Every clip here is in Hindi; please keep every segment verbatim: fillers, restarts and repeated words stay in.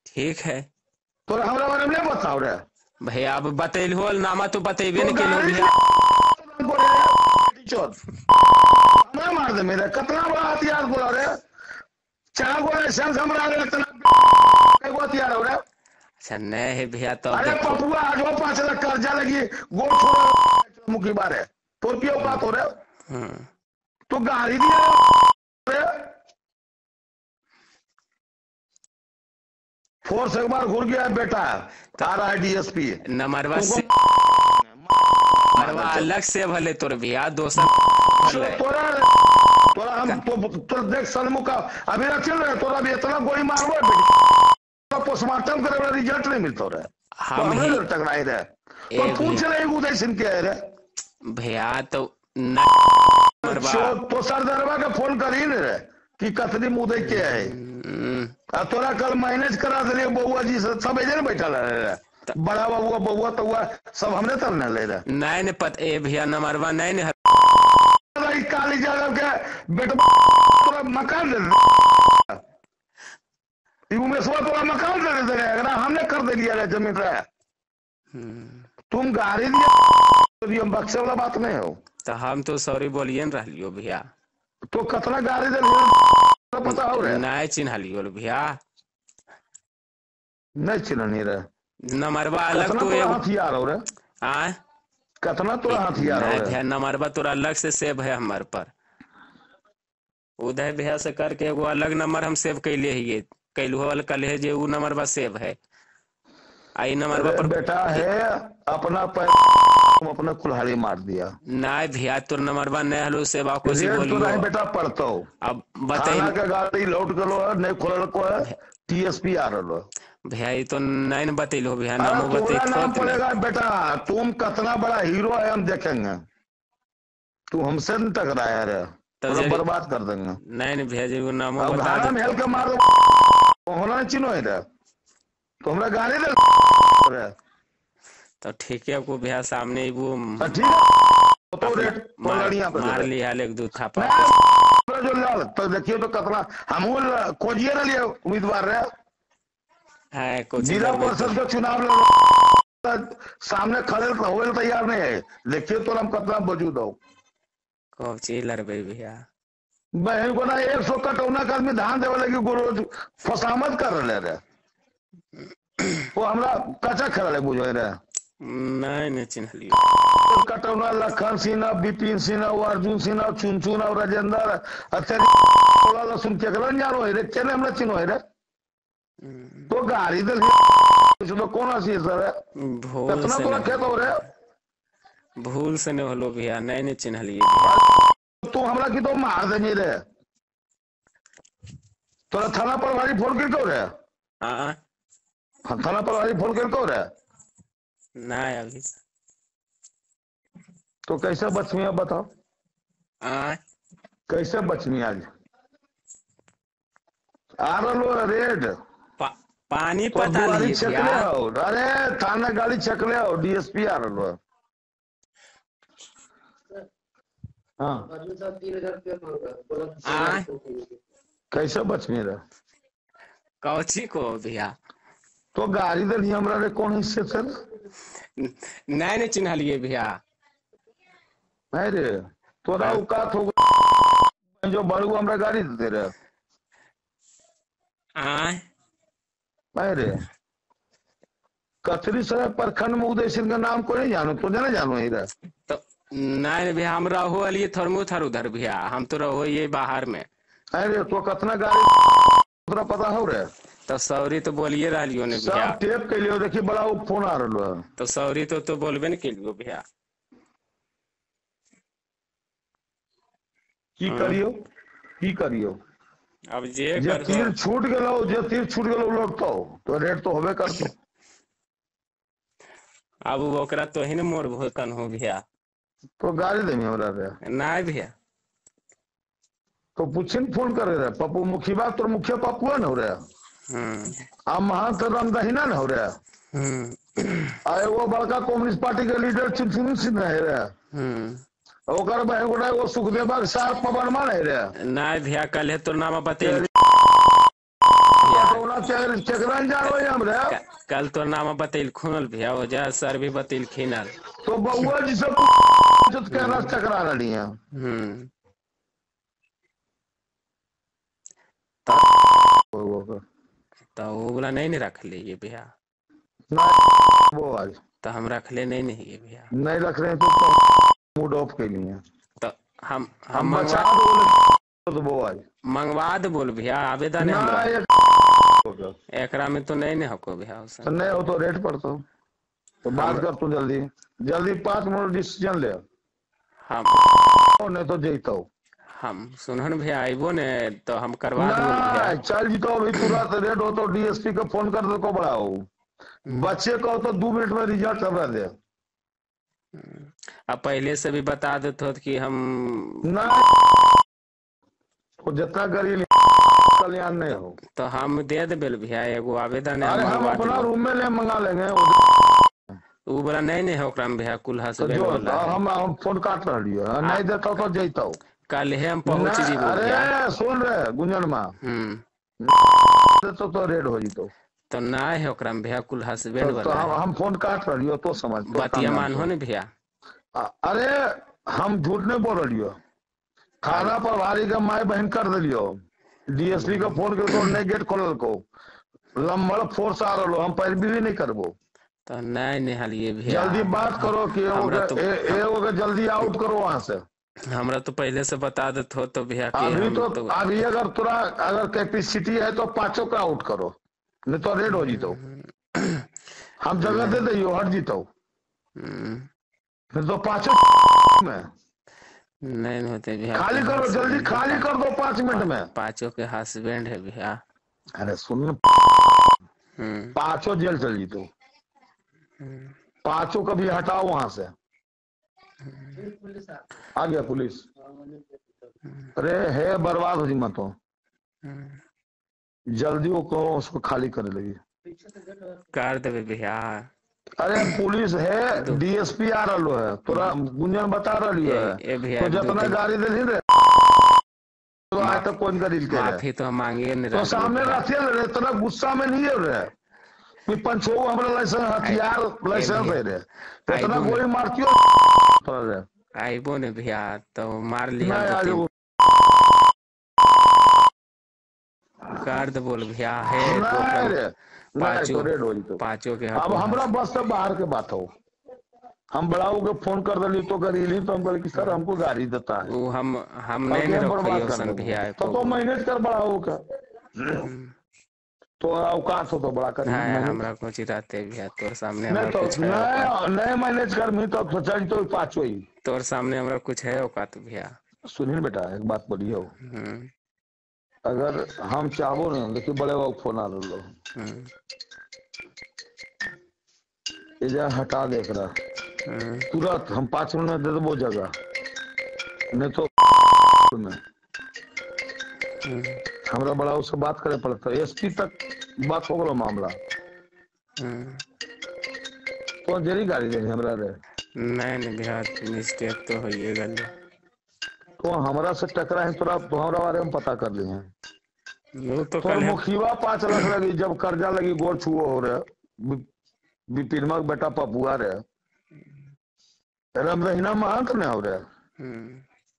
ठीक है तो हमरा बारे में नहीं बताओ रे भैया। अब बतैल हो नामा तो बतेबे तो न केलो गाड़ी भैया। हमरा मार दे मेरे कितना बड़ा हथियार बोला रे। चार गो लाइसेंस हमरा रे इतना कई हथियार हो रे। अच्छा नहीं है भैया तब अरे देखो। पपुआ आज वो पांच लाख कर्जा लगी गोल छोड़ा मुखी बारे तो क्यों बात हो रहा है। तो गाड़ी दिया फोर्स एक बार घुर गया बेटा आ रहा है डीएसपी नंबरवा से नंबरवा अलग से भले तोर भैया दोसर तोरा तोरा हम तो, तो देख सलमु का अभी चल रहा है तोरा अभी इतना गोली मारबो बेटी पोस्टमार्टम करे वाला रिजल्ट नहीं मिलता रहा तो हम हमरे ही टकराए रहे तो पूछ रहे उदय सिंह के है रे भैया तो तो सरदरवा का फोन करी रे कि कतरी मुदई के है आ तोरा कल मैनेज करा दे बउआ जी से सब एजे बैठा रहे बड़ा बउआ बउआ तो सब हमने तब न ले रहे नहीं ने पता ए भैया नंबरवा नहीं ने काली यादव के बेटवा तोरा मकान दे उमेशवा तोरा मकान दे दे अगर हमने कर दे दिया जमीन रहे तुम गाड़ी दिया बक्से वाला बात नहीं हो तो हम तो सॉरी बोलिए न रहियो भैया। तो कतना गाड़ी दे पता हो रहा नहीं चिन्ह लियो भैया नहीं चिन्ह नहीं रहे नंबरवा अलग तो हथियार हो रहा आ कतना तो हथियार हो भैया नंबरवा तोरा अलग से सेव है हमारे पर उदय भैया से करके एगो अलग नंबर हम सेव कैले हिये कैलू वाला कल है जे वो नंबरवा सेव है आई नंबरवा पर बेटा है अपना पैर अपना कुल्हाड़ी मार दिया नहीं भैया तोर नंबरवा नहीं हलो सेवा को सी बोलियो तो नहीं बेटा पढ़तो अब बताइए का गाड़ी लौट गलो है नहीं खोलल को है टीएसपी आ रहा भैया ये तो नहीं न बतैलो भैया नाम बतैलो नाम पड़ेगा बेटा तुम कितना बड़ा हीरो है हम देखेंगे तू हमसे न टकराया रे तो बर्बाद कर देंगे नहीं नहीं भैया जी वो नाम बता दे हेल के मार होना चिन्हो है तो हमरा गाड़ी दे तो ठीक है आपको भैया सामने वो ठीक तो रेट मार, मार लिया एक दो थापा जो लाल तो देखिए तो कितना हम खोजिए ना लिए उम्मीदवार रहे है जिला परिषद का चुनाव सामने खड़े हो तैयार नहीं है देखिए तो हम कितना मौजूद हो कब चीज लड़बे भैया बहन को ना एक सौ कटौना का आदमी धान देवे लगी रोज फसामत कर रहे रहे वो हमरा कच्चा खड़ा ले बुझे रहे नहीं नहीं चिन्ह लियो कटौना लखन सिन्हा बिपिन सिन्हा अर्जुन सिन्हा चुनचुन और राजेंद्र अच्छा लसुन केकरा जानो है रे चने हमरा चिन्हो है रे तो गाड़ी दे तो कौन सी सर है भूल से तो खेत हो रे भूल से नहीं हलो भैया नहीं नहीं चिन्ह लिए तू हमरा की तो मार दे नहीं रे तोरा थाना पर भारी फोन कर क्यों रे हां थाना पर भारी फोन कर क्यों रे नहीं अभी तो कैसे बचमी अब बताओ आ कैसे बचमी आज आ रहा रेड पा, पानी तो पता नहीं छकले हो अरे थाना गाड़ी छकले हो डीएसपी आ रहा हाँ कैसे बचमी रे कौची को भैया तो गाड़ी दे हमरा रे कौन हिस्से से नहीं नहीं चिन्ह लिए भैया नहीं रे तोरा औकात हो जो बड़ू हमरा गाड़ी दे रे आ नहीं रे कचरी सर प्रखंड में उदय सिंह का नाम को नहीं जानो तुझे नहीं जानो ही रे तो नहीं भैया हम रहो लिए थर्मो थर उधर भैया हम तो रहो ये बाहर में अरे तो कितना गाड़ी तोरा पता हो रे तो सॉरी तो बोलिए रहियो ने भैया सब टेप के लिए देखिए बड़ा वो फोन आ रहा है तो सॉरी तो तो बोलबे न के लिए भैया की करियो की करियो अब जे जे तीर छूट गेलो जे तीर छूट गेलो लौटतो तो रेट तो होबे करतो अब ओकरा तो ही न मोर भोकन हो भैया तो गाड़ी दे हमरा रे नहीं भैया तो पूछिन फोन करे रे पप्पू मुखिया तो मुखिया पप्पू न हो रे हम्म आ महंत रामदहिना न हो रे हम्म आए वो बड़का कम्युनिस्ट पार्टी के लीडर चुनचुन सिंह है रे हम्म ओकर बहन गोटा वो सुखदेव सार पवन मान है रे नहीं भैया कल है तो नाम बतेल कोरोना केकरा जानो हमरे कल तो नाम बतैल खुनल भैया वजह सर भी बतैल खिनल तो बउआ जी सब केकरा टकरा रही है। हम्म तो वो वाला नहीं नहीं रख लिए भैया वो आज तो हम रख ले नहीं नहीं भैया नहीं रख रहे हैं तो मूड ऑफ के लिए तो हम हम हम मंगवा बचा दो वो आज मंगवा दे बोल भैया आवेदन है ना हमरा एक एकरा में तो नहीं नहीं हको भैया तो नहीं हो तो रेट पर तो तो बात कर तू जल्दी जल्दी पांच मिनट डिसीजन ले हम नहीं तो जीतो हम सुनहन भैया आइबो ने तो हम करवा दो ना चल जीतो अभी तुरंत रेट हो तो डीएसपी को फोन कर दे को बढ़ाओ बच्चे को तो दो मिनट में रिजल्ट करवा दे अब पहले से भी बता देते हो कि हम ना तो जितना गरीब कल्याण नहीं हो तो हम दे दे बेल भैया एगो आवेदन है अरे हम अपना रूम में ले मंगा लेंगे वो बोला नहीं नहीं ओकरा में भैया कुल्हा से तो जो हम हम फोन काट रही है नहीं देता तो जैतो कल है हम पहुंच जी अरे सुन रहे गुंजन माँ हम्म तो तो रेड हो जीतो तो ना है ओकरा में भैया कुल्हा से बेड तो, तो वाला हम, हम फोन काट रही हो तो समझ बतिया मान हो ने भैया अरे हम झूठ नहीं बोल रही हो थाना प्रभारी का माई बहन कर दिलियो डीएसपी का फोन कर तो नहीं गेट खोल को लंबड़ फोर्स आ रहा हम पैरवी भी नहीं करबो तो नहीं निहाल ये भैया जल्दी बात करो कि तो, ए, ए, ए, जल्दी आउट करो वहां से हमरा तो पहले से बता देते हो तो भैया अभी तो, तो अभी अगर तुरा अगर कैपेसिटी है तो पांचों का आउट करो नहीं तो रेड हो जीतो हम जगह दे दे हट जीतो नहीं तो पांचों में नहीं होते भैया खाली करो जल्दी खाली कर दो पांच मिनट में पांचों के हस्बैंड है भैया अरे सुन पांचों जेल चल जीतो पांचों का भी हटाओ वहां से आ गया पुलिस अरे है बर्बाद हो जी मत हो जल्दी वो कहो उसको खाली करने लगी कर देवे भैया अरे पुलिस है डीएसपी आ रहा है तोरा गुंजन बता रही है तो जितना गाड़ी दे रहे तो आज तक कौन गाड़ी माफी तो मांगे नहीं तो सामने रखे रहे इतना गुस्सा में नहीं रहे पंचो हमारा लाइसेंस हथियार लाइसेंस है रे इतना गोली मारती हो आइबो ने भैया तो मार लिया कर दे बोल भैया है पांचों पांचों के अब हमरा बस से बाहर के बात हो हम बड़ाऊ के फोन कर दिली तो करी तो हम बोले कि सर हमको गाड़ी देता है वो हम हम नहीं रखियो भैया तो तो मैनेज कर बड़ाऊ का तो औकात हो तो बड़ा कर हमरा कुछ रहते भैया तोर सामने नहीं तो नहीं नहीं मैनेज कर मी तो सोचल तो पांचों ही तोर सामने हमरा कुछ है औकात भैया सुनील बेटा एक बात बोलियो अगर हम चाहो ना देखिए बड़े बाबू फोन आ रहा इधर हटा देख रहा तुरंत हम पांच मिनट में दे दो जगह नहीं तो में हमरा बड़ा उससे बात करे पड़ता है एसपी तक बात हो गया मामला तो जरी गाड़ी दे हमरा रे नहीं नहीं भैया मिस्टेक तो होइए गल तो हमरा से टकरा है तोरा हमरा बारे में पता कर लिए वो तो कल मुखिया पांच लाख लगी जब कर्जा लगी गोर छुओ हो रहे बिपिनमा बेटा पपुआ रे रम रहीना महंत ने हो रहे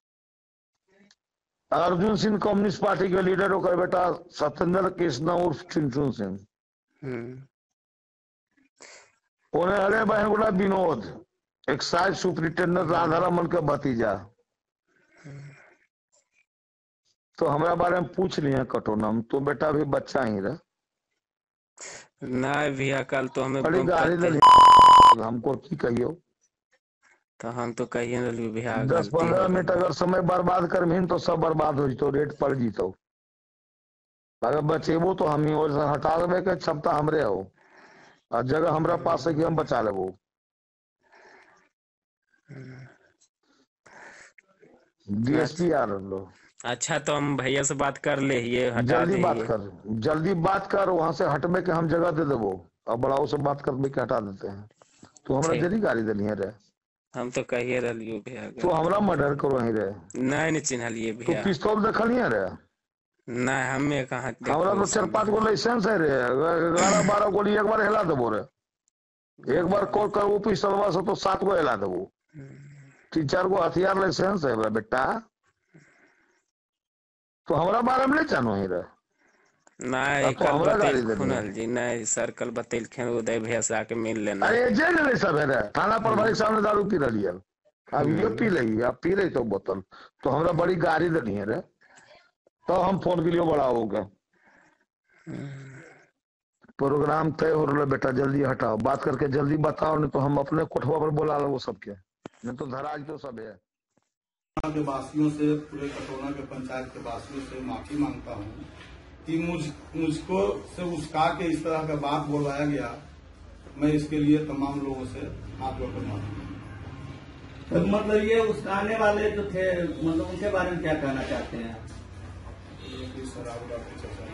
अर्जुन सिंह कम्युनिस्ट पार्टी के लीडर होकर बेटा सत्येंद्र कृष्णा उर्फ चिंचुन सिंह उन्हें अरे बहन गुड़ा विनोद एक्साइज सुपरिटेंडेंट राधारमन के भतीजा तो हमारा बारे में पूछ लिए कटोना तो बेटा भी बच्चा ही रहे नहीं भैया कल तो हमें बड़ी गाड़ी दे हमको की कहियो तो हम तो कहिए भैया दस पंद्रह मिनट अगर समय बर्बाद कर तो सब बर्बाद हो जीतो रेट पड़ जीतो अगर बचेबो तो हम ही और हटा देवे के क्षमता हमरे हो और जगह हमरा पास है कि हम बचा लेबो डीएसपी आ रहा अच्छा तो हम भैया से बात कर ले ये हटा जल्दी बात कर जल्दी बात कर वहां से हटने के हम जगह दे देबो और बड़ाओ से बात कर के हटा देते हैं तो हमरा जल्दी गाड़ी देनी है रे हम तो कहिए रहियो भैया तो हमरा मर्डर करो ही रे नहीं नहीं चिन्ह लिए भैया तो पिस्तौल देखलिए रे ना हमें कहाँ हमारा तो चार पांच गो लाइसेंस है रे, ग्यारह बारह गोली एक बार हिला देबो रे, एक बार कॉल करबो पिस्तौलवा से तो सात गो हिला देबो। तीन चार गो हथियार लाइसेंस है बेटा, तो हमारा बारे में नहीं जानो ही रे। नहीं तो कल हमरा गाड़ी बतेल दे दिया। खुनल जी नहीं सर कल बतेल खेन उदय भैया से आके मिल लेना। अरे जेल नहीं सब है रे, थाना पर भाई सामने दारू पी रही है, अब ये पी रही है, अब पी रही तो बोतल, तो हमरा बड़ी गाड़ी देनी है रे, तो हम फोन के लिए बड़ा हो गया। प्रोग्राम तय हो रहा बेटा, जल्दी हटाओ, बात करके जल्दी बताओ, नहीं तो हम अपने कोठवा पर बुला लो वो सबके, नहीं तो धराज तो सब है। के वासियों से, पूरे कटोना के पंचायत के वासियों से माफी मांगता हूँ कि मुझ मुझको से उसका के इस तरह का बात बोलवाया गया। मैं इसके लिए तमाम लोगों से हाथ जोड़कर माफी मांगता हूं। तो मतलब ये उसकाने वाले जो थे, मतलब उनके बारे में क्या कहना चाहते हैं? शराब की चर्चा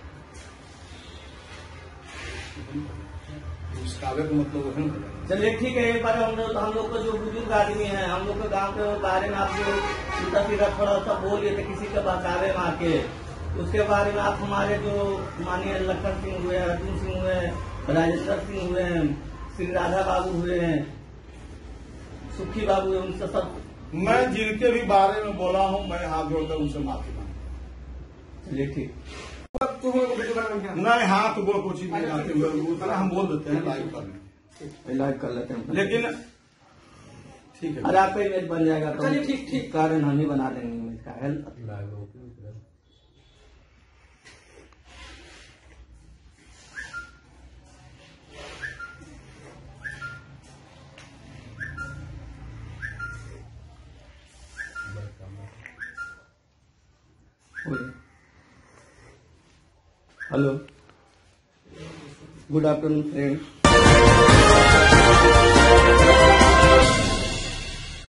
उसकावे का मतलब वही है। चलिए ठीक है, एक बार हम लोग हम लोग को जो बुजुर्ग आदमी है, हम लोग के गांव के बारे में आप जो सीधा सीधा थोड़ा सा बोलिए थे किसी के बचावे में आके, उसके बारे में आप हमारे जो माननीय लखन सिंह हुए, अर्जुन सिंह हुए, राजेश्वर सिंह हुए, श्री राधा बाबू हुए, सुखी बाबू हुए, उनसे सब मैं जिनके भी बारे में बोला हूँ मैं हाथ जोड़कर उनसे माफी मांगता हूँ। चलिए ठीक। नहीं हाथ गोड़ कुछ ही नहीं आते, उतना हम बोल देते हैं लाइव कर लाइव कर लेते हैं, लेकिन ठीक है। अरे आपका इमेज बन जाएगा तो चलिए ठीक ठीक कारण हम ही बना देंगे इमेज का। Help hello, good afternoon friends.